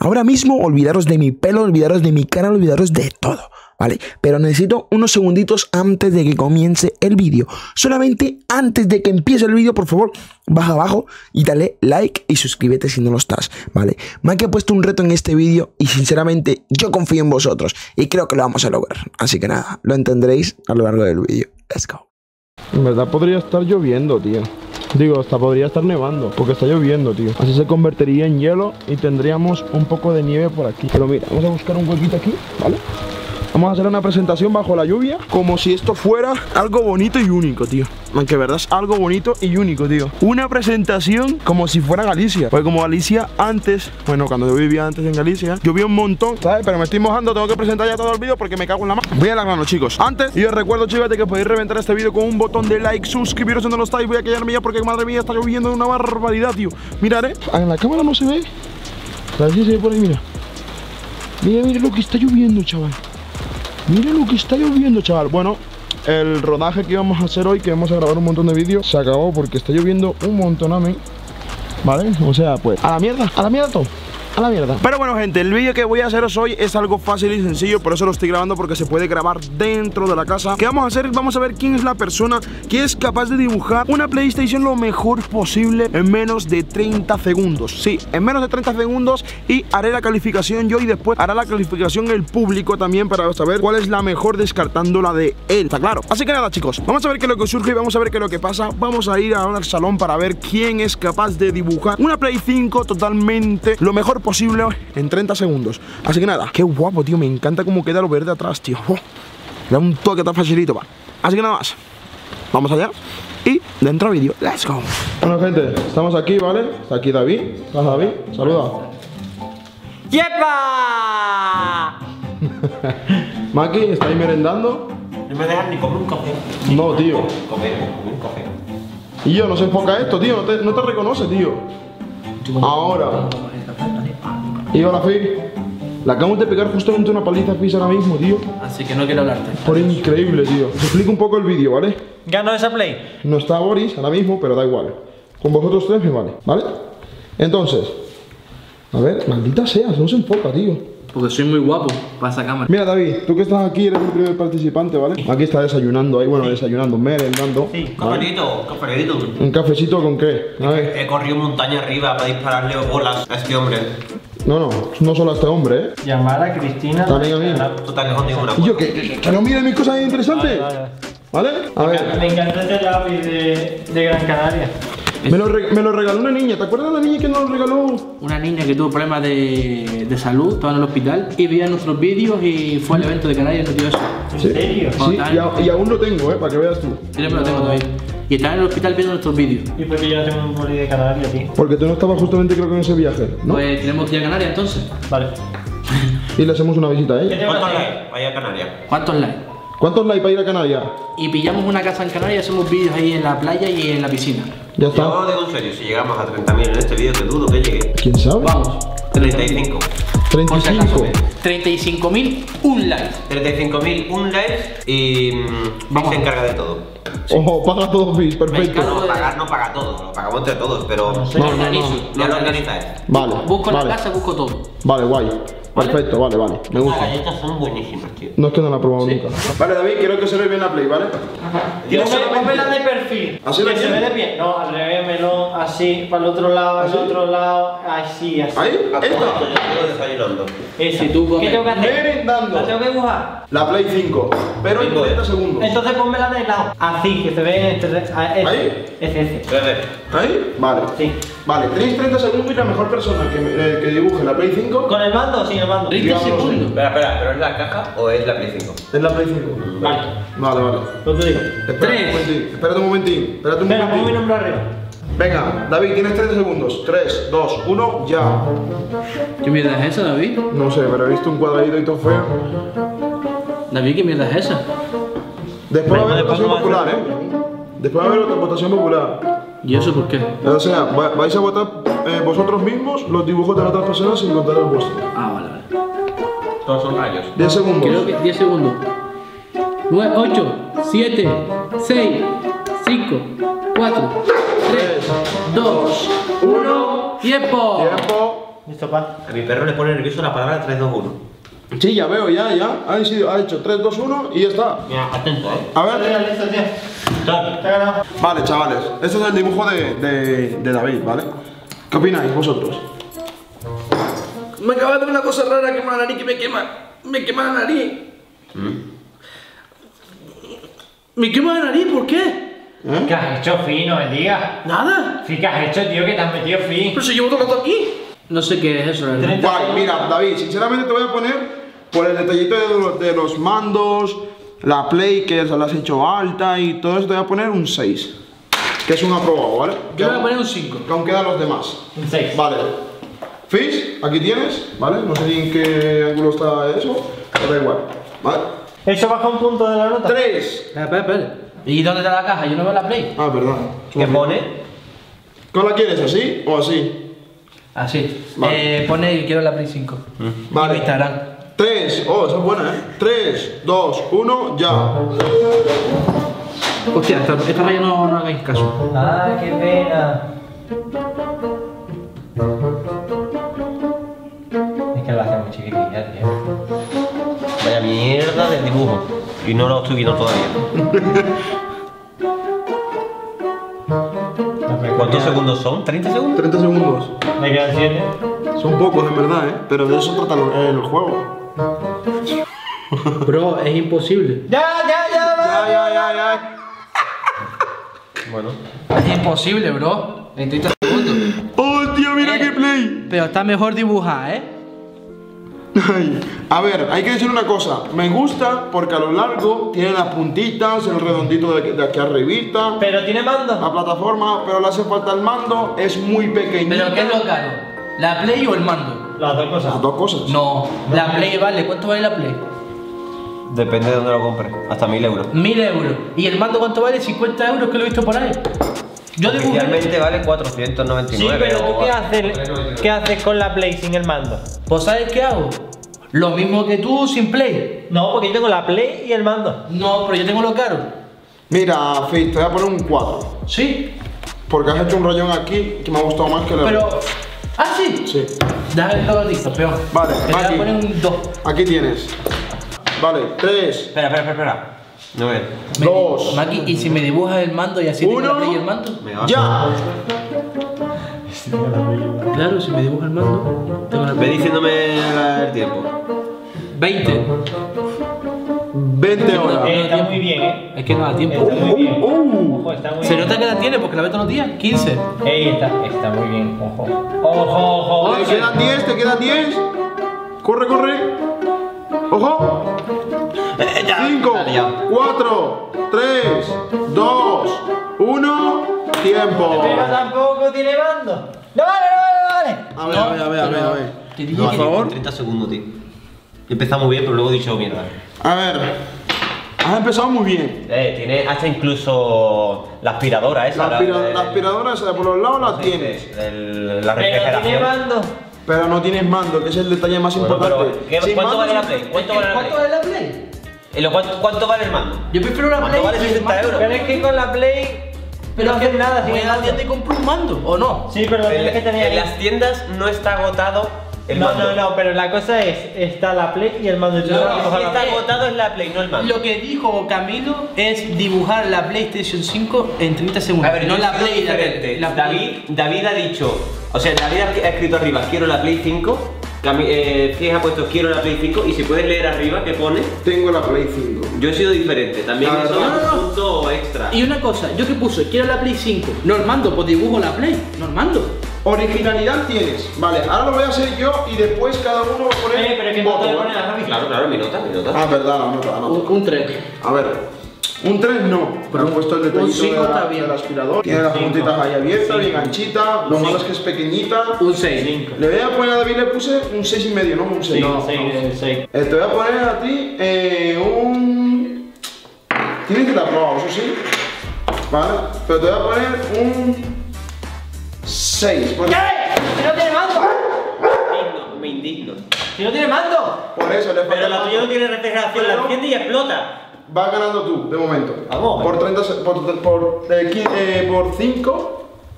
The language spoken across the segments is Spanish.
Ahora mismo olvidaros de mi pelo, olvidaros de mi cara, olvidaros de todo, ¿vale? Pero necesito unos segunditos antes de que comience el vídeo. Solamente antes de que empiece el vídeo, por favor, baja abajo y dale like y suscríbete si no lo estás, ¿vale? Mike ha puesto un reto en este vídeo y sinceramente yo confío en vosotros y creo que lo vamos a lograr. Así que nada, lo entenderéis a lo largo del vídeo. Let's go. En verdad podría estar lloviendo, tío. Digo, hasta podría estar nevando, porque está lloviendo, tío. Así se convertiría en hielo y tendríamos un poco de nieve por aquí. Pero mira, vamos a buscar un huequito aquí, ¿vale? Vamos a hacer una presentación bajo la lluvia, como si esto fuera algo bonito y único, tío. Aunque verdad es algo bonito y único, tío. Una presentación como si fuera Galicia. Porque como Galicia antes, bueno, cuando yo vivía antes en Galicia, llovía un montón, ¿sabes? Pero me estoy mojando, tengo que presentar ya todo el vídeo porque me cago en la mano. Voy a la grano, chicos. Antes, y os recuerdo, chicos, de que podéis reventar este vídeo con un botón de like, suscribiros si no lo estáis. Voy a callarme ya porque, madre mía, está lloviendo de una barbaridad, tío. Mirad, en la cámara no se ve. A ver si se ve por ahí, mira. Mira lo que está lloviendo, chaval. Mira lo que está lloviendo, chaval. Bueno, el rodaje que íbamos a hacer hoy, que vamos a grabar un montón de vídeos, se acabó porque está lloviendo un montón a mí, ¿vale? O sea, pues, a la mierda todo. A la mierda. Pero bueno, gente, el vídeo que voy a haceros hoy es algo fácil y sencillo. Por eso lo estoy grabando, porque se puede grabar dentro de la casa. ¿Qué vamos a hacer? Vamos a ver quién es la persona que es capaz de dibujar una PlayStation lo mejor posible en menos de 30 segundos. Sí, en menos de 30 segundos. Y haré la calificación yo y después hará la calificación el público también, para saber cuál es la mejor, descartando la de él, ¿está claro? Así que nada, chicos, vamos a ver qué es lo que surge y vamos a ver qué es lo que pasa. Vamos a ir al salón para ver quién es capaz de dibujar una Play 5 totalmente lo mejor posible en 30 segundos. Así que nada, qué guapo, tío. Me encanta cómo queda lo verde atrás, tío. Da un toque tan facilito, va. Así que nada más, vamos allá y dentro vídeo. Let's go. Bueno, gente, estamos aquí, ¿vale? Está aquí David. ¿Estás, David? Saluda. ¡Yepa! Maki, ¿está ahí merendando? No me dejan ni comer un café. No, tío. Comer un café. Y yo, no se enfoca esto, tío. No te reconoce, tío. Ahora. Y hola, Fi. Le acabamos de pegar justamente una paliza a Fizz ahora mismo, tío. Así que no quiero hablarte. Por increíble, tío. Os explico un poco el vídeo, ¿vale? ¿Ganó esa play? No está Boris ahora mismo, pero da igual. Con vosotros tres me vale, ¿vale? Entonces, a ver, maldita seas, no se enfoca, tío. Porque soy muy guapo para esa cámara. Mira, David, tú que estás aquí eres el primer participante, ¿vale? Aquí está desayunando ahí, bueno, desayunando, merendando. Sí, ¿vale? cafecito. ¿Un cafecito con qué? A ver. He corrido montaña arriba para dispararle bolas a este hombre. No solo a este hombre, ¿eh? Llamar a Cristina. También a mí. Tú te has contigo una Y yo, que no mire mis cosas interesantes. ¿Vale? A ver. Me encanta este lápiz de Gran Canaria. Me lo regaló una niña. ¿Te acuerdas de la niña que nos lo regaló? Una niña que tuvo problemas de salud, estaba en el hospital y veía nuestros vídeos y fue al evento de Canarias y nos dio eso. ¿En serio? Sí, y aún lo tengo, para que veas tú. Yo también lo tengo todavía. Y estaba en el hospital viendo nuestros vídeos. ¿Y por qué yo no tengo un boli de Canarias, tío? Porque tú no estabas justamente, creo que en ese viaje, ¿no? Pues tenemos que ir a Canarias entonces. Vale. Y le hacemos una visita, ¿Qué ¿eh? tengo que ¿Cuántos hacer? likes? Vaya a Canarias. ¿Cuántos likes? ¿Cuántos likes para ir a Canarias? Y pillamos una casa en Canarias y hacemos vídeos ahí en la playa y en la piscina. Ya está. Yo digo en serio, si llegamos a 30.000 en este vídeo, que dudo que llegue. ¿Quién sabe? Vamos. 35. Por si acaso. 35. 35.000, un like. 35.000, un like y Vamos. se encarga de todo. Ojo, paga todo, Fizz, Me perfecto. encargo. No, pagar no paga todo, lo pagamos entre todos, pero No sé. No, ya lo organizáis. Vale, Busco vale. la casa, busco todo. Vale, guay. Perfecto, vale, me Las gusta. galletas son buenísimas, tío. No es que no la he probado nunca. Vale, David, quiero que se ve bien la Play, ¿vale? Ponme la de perfil. ¿Así que la se ve quieres? de pie. No, al revés, melón, así, para el otro lado, ¿Así? al otro lado, así, así. ¿Ahí? Yo Esta. estoy desayunando. Ese. Si tú comes- ¿Qué tengo que hacer? Merendando. ¿La tengo que dibujar? La Play 5, pero en 40 segundos. Entonces ponme la de lado. Así, que se ve este. ¿Ahí? Ese. ¿Ahí? Vale. Sí. Vale, tenéis 30 segundos y la mejor persona que dibuje la Play 5 ¿Con el mando o sin el mando? 30 Digamos, segundos. Espera, ¿pero es la caja o es la Play 5? es la Play 5. Vale. Vale. Lo te digo. Espérate un momentín. Venga, pongo mi nombre arriba. Venga, David, tienes 30 segundos. 3, 2, 1, ya. ¿Qué mierda es esa, David? No sé, pero he visto un cuadradito y todo feo. David, ¿qué mierda es esa? Después va a haber Después votación no va a popular, Después va a haber votación popular. ¿Y eso por qué? O sea, vais a votar vosotros mismos los dibujos de las otras personas sin contar el vuestro. Ah, vale. Todos son rayos. 10 segundos. Creo que 10 segundos. 9, 8, 7, 6, 5, 4, 3, 2, 1. ¡Tiempo! Tiempo. Listo, pa. A mi perro le pone nervioso la palabra 3, 2, 1. Sí, ya veo, ya. Ha hecho 3, 2, 1 y ya está. Mira, atento, A ver. Listo, tío. Tal. Te he ganado. Vale, chavales. Este es el dibujo de David, ¿vale? ¿Qué opináis vosotros? Me acaba de ver una cosa rara que la nariz que me quema. Me quema la nariz. ¿Me quema la nariz? ¿Por qué? ¿Qué has hecho, Fi? No me digas. Nada. Sí, ¿qué has hecho, tío? Que te has metido, Fi. Pero si llevo todo el rato aquí. No sé qué es eso, la verdad. Guay, mira, David, sinceramente te voy a poner por el detallito de los mandos, la Play que se la has hecho alta y todo eso, te voy a poner un 6. Que es un aprobado, ¿vale? Yo voy a poner un 5. Que aún quedan los demás. Un 6. Vale. Fish, aquí tienes, ¿vale? No sé en qué ángulo está eso, pero da igual, ¿vale? Eso baja un punto de la nota. 3. Espera. ¿Y dónde está la caja? Yo no veo la Play. Ah, verdad. ¿Qué pone? ¿Cómo la quieres, así o así? Así. Vale. Pone que quiero la Play 5. Vale. Mi Instagram. 3. Oh, esa es buena, ¿eh? 3, 2, 1, ya. Hostia, esta raya no hagáis caso. Ah, qué pena. Es que lo hace muy chiquitilla, tío. Vaya mierda del dibujo. Y no lo estoy viendo todavía. ¿Cuántos segundos son? ¿30 segundos? 30 segundos. Me quedan 7. Son pocos, en verdad, ¿eh? Pero de eso trata el juego. Bro, es imposible. ¡Ya! Ya. Bueno. Es imposible, bro. En 30 segundos. ¡Hostia, mira qué play! Pero está mejor dibujada, ¿eh? Ay, a ver, hay que decir una cosa. Me gusta porque a lo largo tiene las puntitas, el redondito de aquí arribita, Pero tiene mando. la plataforma, pero le hace falta el mando, es muy pequeñito. ¿Pero qué es lo caro? ¿La Play o el mando? Las dos cosas. Las dos cosas. No, la Play vale. ¿Cuánto vale la Play? Depende de dónde lo compres. Hasta 1000 euros. 1000 euros. ¿Y el mando cuánto vale? 50 euros, que lo he visto por ahí. Yo dibujé. Oficialmente vale 499. Sí, pero ¿tú o- qué haces con la Play sin el mando? Pues ¿sabes qué hago? Lo mismo que tú sin Play. No, porque yo tengo la Play y el mando. No, pero yo tengo lo caro. Mira, Fitz, te voy a poner un 4. Sí, Porque has hecho un rollón aquí que me ha gustado más que la pero... ¿Ah, sí? Sí. Déjame el logotito, peor. Vale, Te voy a aquí. poner un 2. Aquí tienes. Vale, 3, Espera. No ves. 2, Maki, ¿y si me dibujas el mando y así tengo la Uno. Play y el mando? Me va. ya. Claro, si me dibujas el mando, tengo la Ve Play. diciéndome el tiempo. 20. 20 horas. Está muy bien, ¿eh? Es que no da tiempo. Está muy bien. Ojo, está muy Se bien. nota que la tiene porque la ve todos los días. 15. Ey, está muy bien. Ojo. Ojo. Te quedan 10, te quedan 10. Corre. Ojo. 5, Dale, ya. 4, 3, 2, 1. Tiempo. Pero tampoco tiene mando. No vale. A ver. Te dije No, que- por favor. 30 segundos, tío. Empezamos bien, pero luego he dicho mierda. A ver. Has empezado muy bien. Tiene hasta incluso la aspiradora esa. La aspiradora esa de por los lados la tienes. La Pero tiene refrigeración. mando. Pero no tienes mando, que es el detalle más Bueno, importante. pero, ¿qué- Sin ¿cuánto mando vale la es- Play? ¿Cuánto vale la Play? ¿Cuánto vale la Play? ¿Cuánto vale el mando? Yo prefiero la ¿Cuánto Play. vale y el 60 mando. euros? Pero es que con la Play Pero no haces nada sin voy el a la mando. tienda y compro un mando, ¿o no? Sí, pero lo tienes que tener En ahí. las tiendas no está agotado el mando. No, pero la cosa es, está la Play y el mando. Yo Claro, tengo que Si coger la está Play. agotado es la Play, no el mando. Lo que dijo Camilo es dibujar la PlayStation 5 en 30 segundos. A ver, no yo la he sido Play. diferente. La Play. David ha dicho, o sea, David ha escrito arriba, quiero la Play 5. Fíjate, ha puesto, quiero la Play 5. Y si puedes leer arriba, ¿qué pone? Tengo la Play 5. Yo he sido diferente, también Ah, eso no, es no. un punto extra. Y una cosa, yo que puse, quiero la Play 5. No el mando, pues dibujo la Play. No el mando. Originalidad tienes. Vale, ahora lo voy a hacer yo y después cada uno va a poner pero es que un no voto, te ¿vale? pones la Javi. Claro, mi nota. Ah, verdad, la nota. Un 3. A ver, un 3 no, pero he puesto el detallito un 5 de está bien. del aspirador. Tiene las Cinco. puntitas ahí abiertas, bien anchita. Lo malo es que es pequeñita. Un 6. Le voy a poner a David, le puse un 6,5, no un 6. No, 6. Te voy a poner a ti un... Tienes que estar probado, eso sí. Vale, pero te voy a poner un 6. ¿Qué? ¡Si no tiene mando! Me indigno. ¡Si no tiene mando! Por eso le falta Pero el la mando. tuya no tiene refrigeración, la Pero- enciende y explota. Vas ganando tú, de momento. Vamos. Por 30 por 5.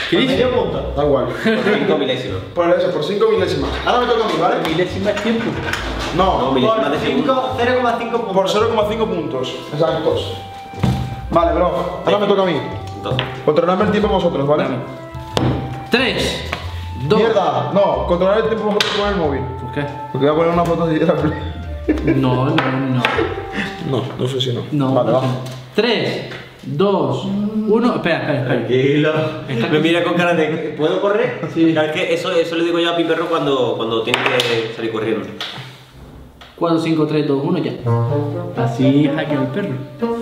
¿Qué dices? Medio punto. Da igual. 5 milésimas. Por eso, por 5 milésimas. Ahora me toca a mí, ¿vale? Milésima tiempo. No, milésimas de segundo. 0,5 puntos. Por 0,5 puntos. Exactos. Vale, bro. Ahora me toca a mí. Entonces, Controladme el tiempo vosotros, ¿vale? 3, 2. Mierda. No, controlar el tiempo vosotros con el móvil. ¿Por qué? Porque voy a poner una foto de la Play. No. No sé si no. No. Vale, va. 3, 2, 1. Espera. tranquilo. Me mira con cara de. ¿Puedo correr? Sí. Claro, es que eso le digo yo a mi perro cuando tiene que salir corriendo. 4, 5, 3, 2, 1, ya. Así hackea el perro.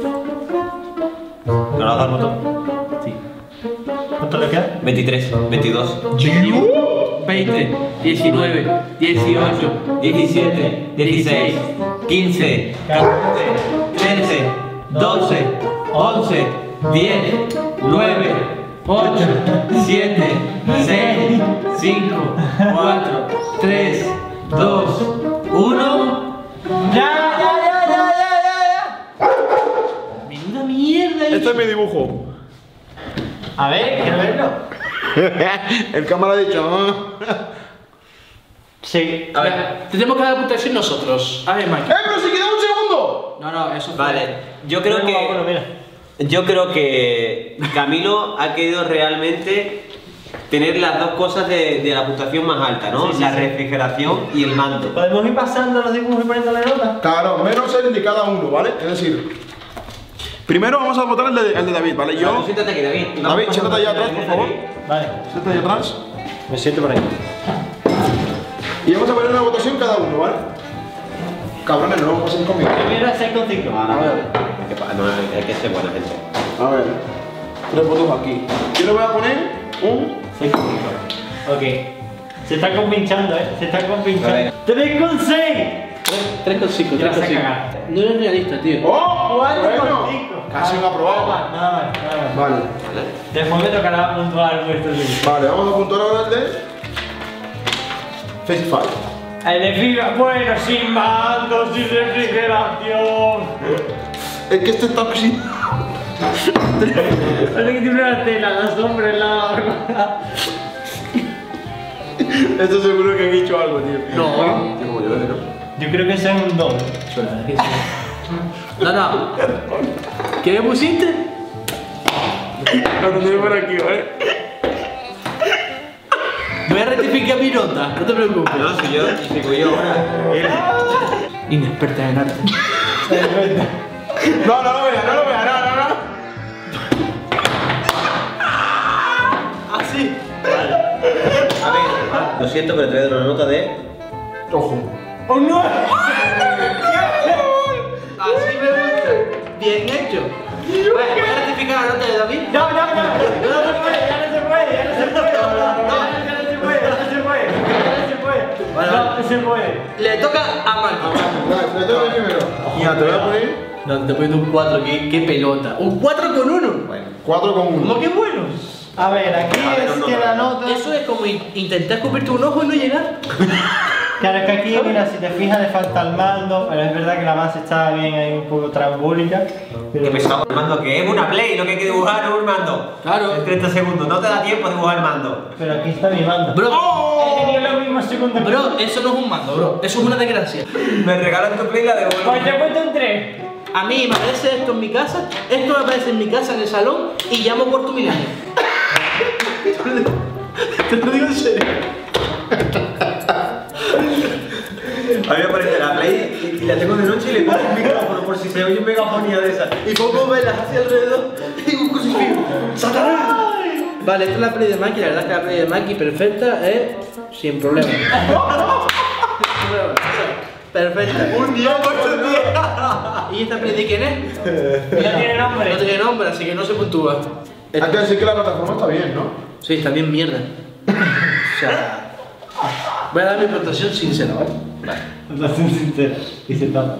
¿No le has dado el botón? Sí. ¿Cuánto le queda? 23, 22, 20, 19, 18, 17, 16, 15, 14, 13, 12, 11, 10, 9, 8, 7, 6, 5, 4, 3, 2, 1. ¡Ya! Menuda mierda. Este es mi dibujo. A ver, quiero verlo. El cámara ha dicho. Sí. A ver. Te tenemos que dar puntuación nosotros. A ver, Mike. Pero si queda un segundo! No, eso fue. Vale, yo creo Bueno, mira. que Camilo ha querido realmente tener las dos cosas de la puntuación más alta, ¿no? Sí, la sí. refrigeración y el mando. Podemos ir pasando los dibujos y poniéndole nota. Claro, menos el de cada uno, ¿vale? Es decir, primero vamos a votar el de David, ¿vale? Yo, Yo. siéntate aquí, David. Y vamos David, pasando siéntate allá atrás, por favor. Vale. Siéntate allá atrás. Me siento por ahí. Y vamos a poner una votación cada uno, ¿vale? Cabrones, no pasen conmigo. Primero 6,5. No, hay que ser buena gente. A ver, 3 votos aquí. Yo le voy a poner un. 6,5. Ok. Se está compinchando, Se está A ver. compinchando. 3,6. 3,5, Ya vas a 3,5. cagar. No eres realista, tío. ¡Oh! 4,5. Casi un aprobado. Nada más. Vale, Después me tocará puntuar vuestro libro. vale, vamos a puntuar ahora el de. Face Five. El de fibra, bueno, sin mando, sin refrigeración. Es que este está así. Parece que tiene una tela, la sombra en la barba. Esto seguro que han hecho algo, tío. No. Yo creo que ese es un 2. No. ¿Qué le pusiste? Lo tendré por aquí, ¿vale? Voy a rectificar mi nota, no te preocupes. No, si yo ahora. Inexperta en arte. No lo veas, no. Así. A ver, lo siento, pero te voy a dar una nota de. Ojo. ¡Oh no! Así me gusta. Bien hecho. Voy a rectificar la nota de David. No se puede, ya no se puede. No se puede. Le toca a Marco. Dale, le toca primero. Ya, te voy a poner No, te pones un 4, qué pelota. Un 4 con 1. Bueno. 4 con 1. ¿Cómo que bueno? A ver, aquí A ver, es no, que no, la no. nota. Eso es como intentar cubrirte un ojo y no llegar. Claro, es que aquí, mira, si te fijas, le falta el mando, pero es verdad que la base está bien ahí un poco trambólica. Que Pero pesado el mando, que es una play, lo que hay que dibujar es un mando. Claro. En 30 segundos, no te da tiempo a dibujar el mando. pero aquí está mi mando. Bro, He tenido los mismos segundos que bro, eso no es un mando, bro. Eso es una desgracia. Me regalan tu play y la devuelvo. Pues te he puesto un 3. A mí me aparece esto en mi casa, esto me aparece en mi casa en el salón y llamo por tu milenio. Te lo digo en serio. A mí me aparece la play y la tengo de noche y le pongo un micrófono por si se oye un megafonía de esa. Y pongo velas hacia alrededor y un crucifijo. ¡Satanás! Vale, esta es la play de Maki, la verdad es que la play de Maki perfecta sin problema. Sin problema. Perfecta. Un día por tu día. ¿Y esta play de quién es? No tiene nombre. No tiene nombre, así que no se puntúa. Hay que decir que la plataforma está bien, ¿no? Sí, está bien mierda. O sea, voy a dar mi puntuación sincera, ¿vale? Relación sincera. Y se tapa.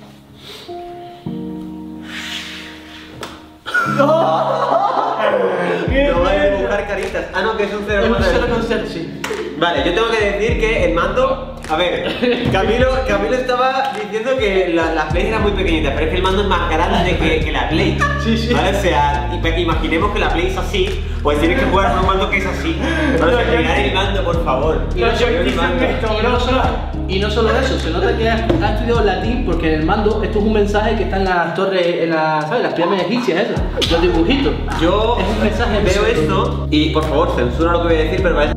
¿Qué No voy a es? dibujar caritas. Ah, no, que es un 0,0. Es un 0,0, sí. Vale, yo tengo que decir que el mando A ver, Camilo estaba diciendo que las Play eran muy pequeñitas, pero es que el mando es más grande que la Play. Sí, sí. ¿Vale? O sea, imaginemos que la Play es así, pues tienes que jugar con un mando que es así. Vamos a mirar el mando, por favor. Y no solo eso, se nota que has estudiado latín porque en el mando esto es un mensaje que está en las torres, ¿sabes? Las pirámides egipcias esas, los dibujitos. Yo es un mensaje veo esto y por favor censura lo que voy a decir, pero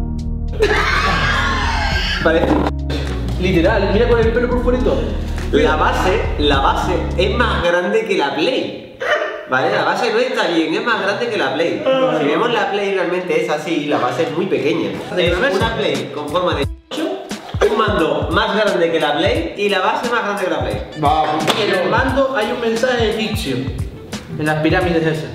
parece literal, mira con el pelo por fuera y todo. la base es más grande que la Play. Vale, la base no está bien, es más grande que la Play. Si vemos la Play realmente es así, la base es muy pequeña. Es una Play con forma de un mando más grande que la Play y la base más grande que la Play. Y en el mando hay un mensaje egipcio en las pirámides esas.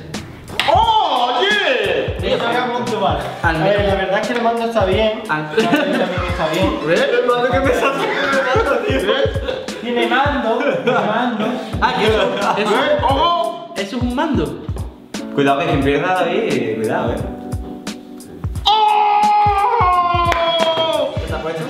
Eso era puntual. La verdad es que el mando está bien. La Play también está bien. El mando que me estás haciendo, tío. Tiene mando. Ah, que eso es un mando. Cuidado que quien pierda David, cuidado, ¿Qué te has puesto?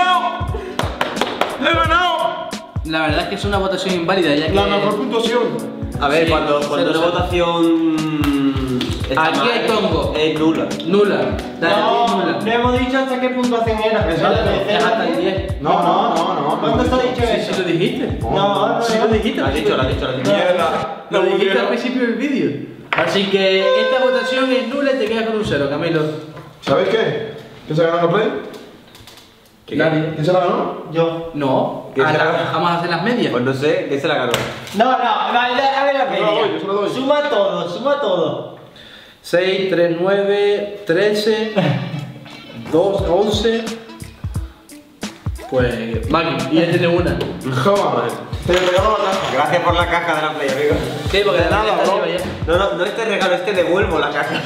¡He ganado! La verdad es que es una votación inválida ya que... La mejor puntuación. A ver, Sí, cuando cero, una cero. votación está Aquí mal, hay Congo. es nula. Nula. No, Nula. no hemos dicho hasta qué puntuación era. Es hasta el 10. No. ¿Cuándo está dicho Sí, eso? sí lo dijiste. No. Sí lo dijiste. Lo has dicho. Mierda. Lo dijiste al principio del vídeo. Así que esta votación es nula y te quedas con un 0, Camilo. ¿Sabes qué? ¿Quién se ha ganado la Play? Nadie. ¿Quién se la ganó? Yo. No. ¿Quién se la ganó? Vamos a hacer las medias. Pues no sé, ¿qué se la ganó? No, vale, a ver la Yo se la doy, media. yo se la doy. Suma todo. 6, 3, 9, 13, 2, 11. Pues, Maggie, y ya tiene una. Toma, te regalo la caja. Gracias por la caja de la Play, amigo. Sí, porque De nada, está bro. arriba ya. No este regalo, devuelvo la caja.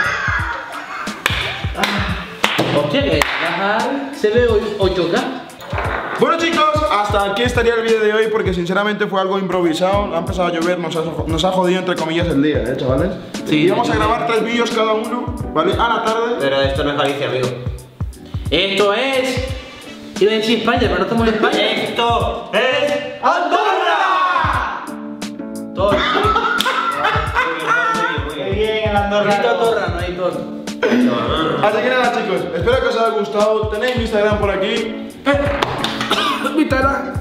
Hostia, que la caja se ve 8K. Bueno chicos, hasta aquí estaría el vídeo de hoy porque sinceramente fue algo improvisado. Ha empezado a llover, nos ha jodido entre comillas el día, chavales. Sí, y vamos a sí. grabar 3 vídeos cada uno, ¿vale? A la tarde. Pero esto no es Galicia, amigo. Esto es... Iba a decir España, pero no estamos en España. ¡Esto es ¡Andorra! Todo. Qué bien, el Andorra. Grito Torra, no hay Torra. Así que nada chicos, espero que os haya gustado. Tenéis mi Instagram por aquí. Mi Instagram.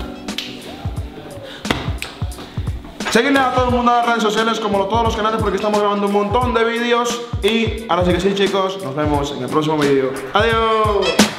Seguidme a todo el mundo en las redes sociales como todos los canales porque estamos grabando un montón de vídeos. Y ahora sí que sí chicos, nos vemos en el próximo vídeo. ¡Adiós!